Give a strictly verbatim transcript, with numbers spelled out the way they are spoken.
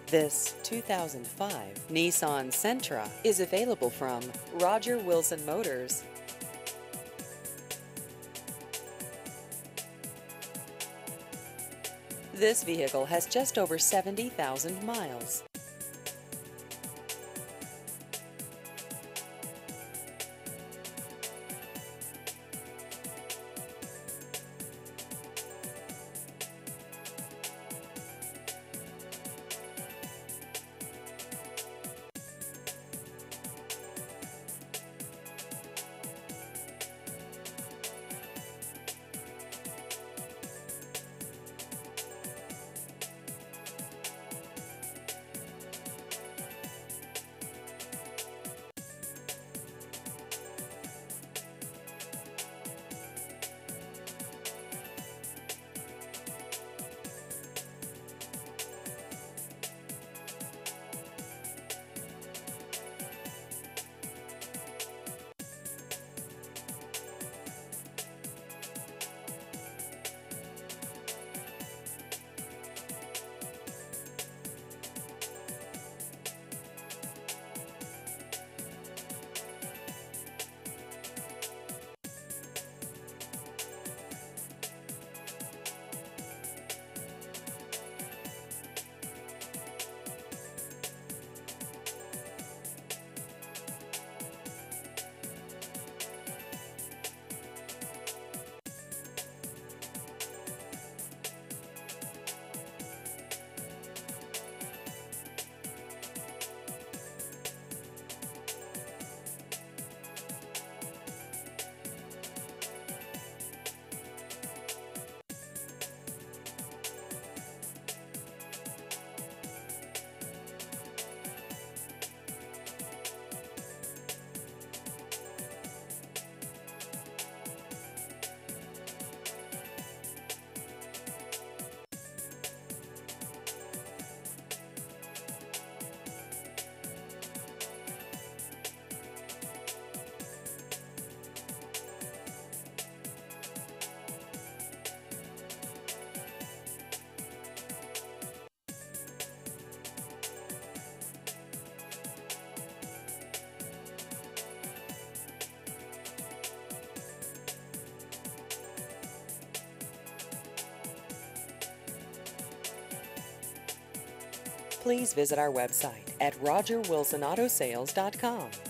This two thousand five Nissan Sentra is available from Roger Wilson Motors. This vehicle has just over seventy thousand miles. Please visit our website at roger wilson auto sales dot com.